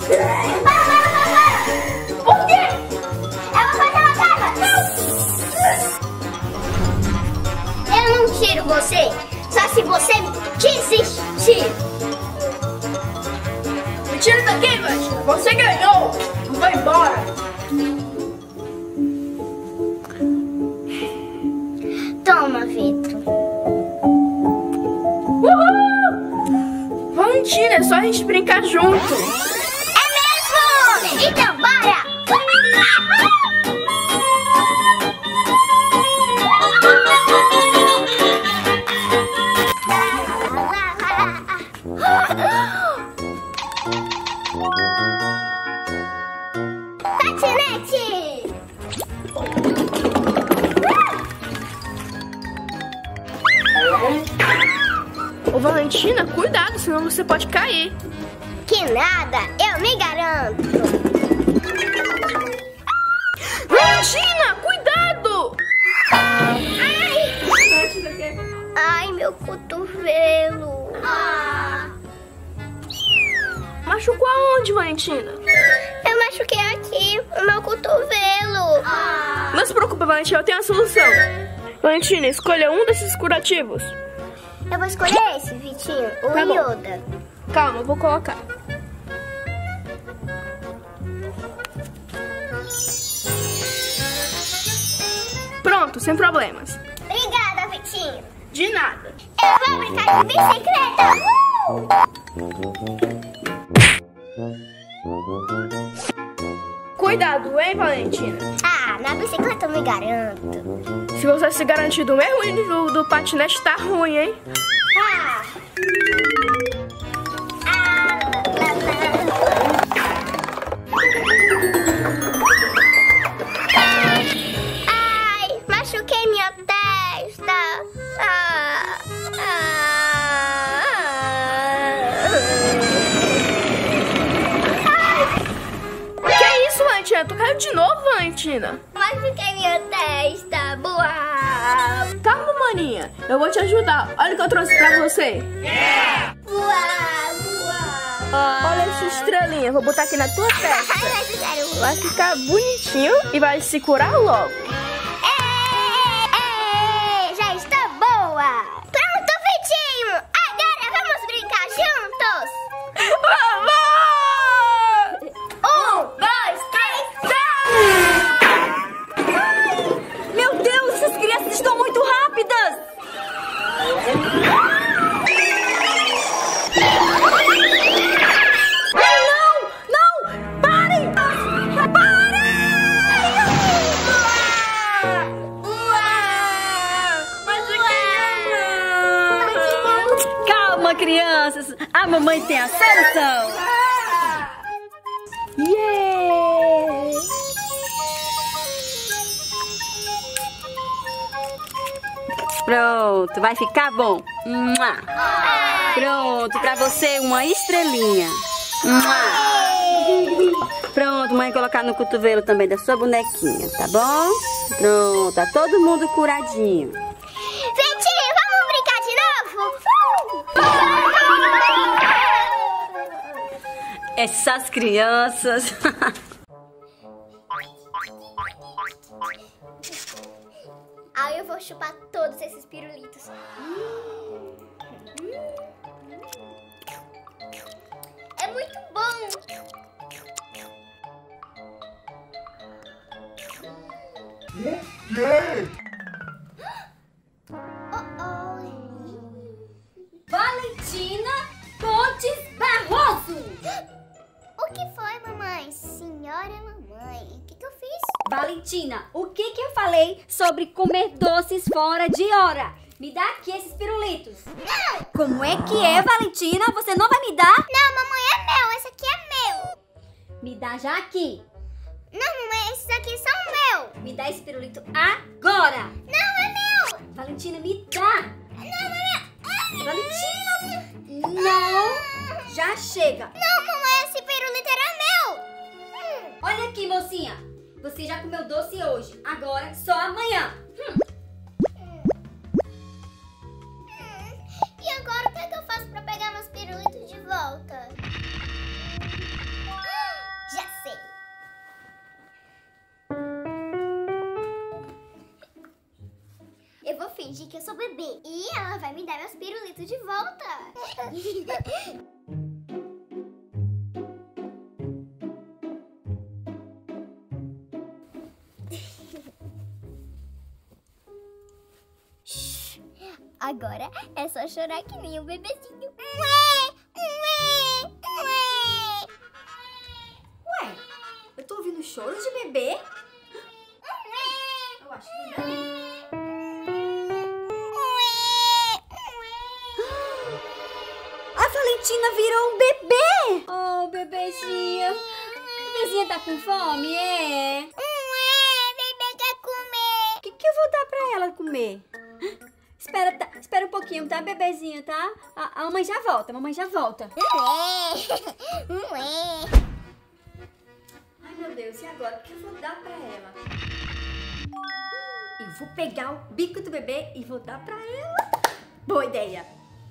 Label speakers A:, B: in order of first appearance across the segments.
A: Para! Por quê? Eu vou fazer uma prova. Eu não tiro você, só se você desistir.
B: Me tira daqui, Valentina. Você ganhou. Vai embora.
A: Toma, Vitor.
B: Uhul! Valentina, é só a gente brincar junto.
A: É mesmo? Então, bora! Patinete!
B: Ô, Valentina, cuidado, senão você pode cair.
A: Que nada, eu me garanto.
B: Valentina, cuidado!
A: Ai, meu cotovelo.
B: Machucou aonde, Valentina?
A: Eu machuquei aqui, o meu cotovelo.
B: Não se preocupe, Valentina, eu tenho a solução. Valentina, escolha um desses curativos.
A: Eu vou escolher esse, Vitinho, o
B: Tá bom.
A: Yoda.
B: Calma, eu vou colocar. Pronto, sem problemas.
A: Obrigada, Vitinho.
B: De nada.
A: Eu vou brincar de bicicleta.
B: Cuidado, hein, Valentina?
A: Ah, na bicicleta eu me garanto.
B: Se você se garantir do mesmo nível do patinete, tá ruim, hein?
A: Ah. Ai, machuquei minha testa.
B: Que é isso, Valentina? Tu caiu de novo, Valentina?
A: Machuquei minha testa. Boa.
B: Calma, maninha. Eu vou te ajudar. Olha o que eu trouxe pra você. Olha essa estrelinha. Vou botar aqui na tua testa. Vai ficar bonitinho e vai se curar logo.
A: Já estou boa. Pronto, Vitinho. Agora vamos brincar juntos.
B: Vamos!
A: 1, 2, 3,
C: Meu Deus, essas crianças estão muito rápidas! Ai, não! Não! Parem! Parem! Calma, crianças! A mamãe tem a solução! Yeah! Pronto, vai ficar bom. Mua. Pronto, pra você uma estrelinha. Mua. Pronto, mãe colocar no cotovelo também da sua bonequinha, tá bom? Pronto, tá todo mundo curadinho.
A: Vitinho, vamos brincar de novo?
C: Essas crianças.
A: Aí eu vou chupar todos esses pirulitos. É muito bom.
C: Valentina Pontes Barroso.
A: O que foi, mamãe? Senhora mamãe, o que eu fiz?
C: Valentina, o que eu falei sobre comer doces fora de hora? Me dá aqui esses pirulitos.
A: Não!
C: Como é que é, Valentina? Você não vai me dar?
A: Não, mamãe, é meu. Esse aqui é meu.
C: Me dá já aqui.
A: Não, mamãe, esses aqui são meu.
C: Me dá esse pirulito agora.
A: Não, é meu.
C: Valentina, me dá.
A: Não, é meu.
C: Valentina, não. Já chega.
A: Não, mamãe, esse pirulito era meu.
C: Olha aqui, mocinha. Você já comeu doce hoje. Agora, só amanhã.
A: E agora o que é que eu faço pra pegar meus pirulitos de volta? bebê. E ela vai me dar meus pirulitos de volta. Agora é só chorar que nem um bebezinho.
C: Ué, eu tô ouvindo choro de bebê? Eu acho que não. A Valentina virou um bebê! Oh, bebezinha. Bebezinha tá com fome, é?
A: Bebê quer comer.
C: O que eu vou dar pra ela comer? Espera um pouquinho, tá, bebezinha, tá? A mamãe já volta, Ai, meu Deus, e agora? O que eu vou dar pra ela? Eu vou pegar o bico do bebê e vou dar pra ela. Boa ideia.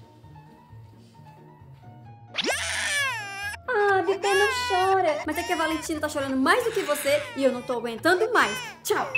C: Ah, bebê, não chora. Mas é que a Valentina tá chorando mais do que você e eu não tô aguentando mais. Tchau.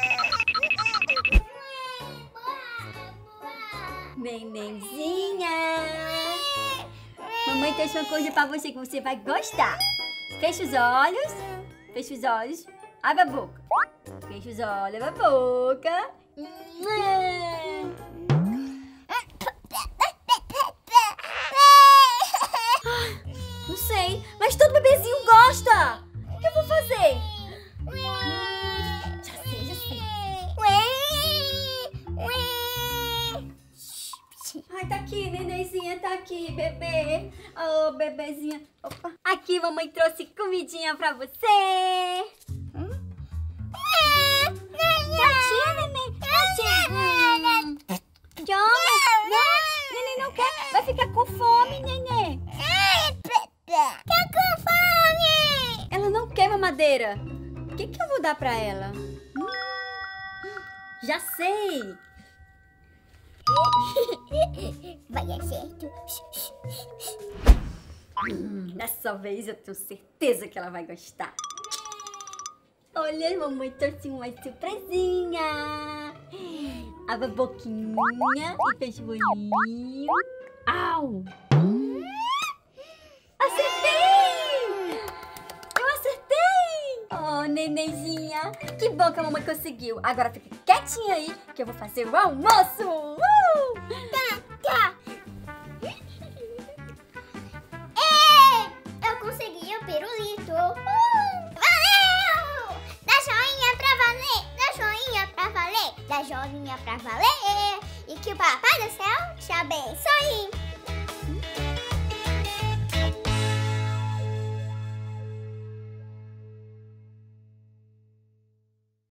C: Nenenzinha. Mamãe trouxe uma coisa pra você que você vai gostar. Fecha os olhos. Fecha os olhos. Abre a boca. Fecha os olhos, abre a boca. Não sei, mas todo bebezinho gosta. O que eu vou fazer? Já sei. Ai, tá aqui, nenenzinha, tá aqui, bebê. Oh, bebezinha. Opa. Aqui, mamãe trouxe comidinha pra você. Tchau, neném. Tchau. Neném não quer. Vai ficar com fome, neném.
A: Tá com fome.
C: Ela não quer mamadeira. O que eu vou dar pra ela? Já sei.
A: Vai dar certo.
C: Dessa vez eu tenho certeza que ela vai gostar. Olha, mamãe trouxe uma surpresinha. Abre a boquinha e fecha o olhinho. Au! Acertei! Eu acertei! Oh, nenenzinha. Que bom que a mamãe conseguiu. Agora fica quietinha aí que eu vou fazer o almoço.
A: Tá. Eu consegui o pirulito. Valeu! Dá joinha pra valer. Dá joinha pra valer. Dá joinha pra valer. E que o Papai do Céu te abençoe.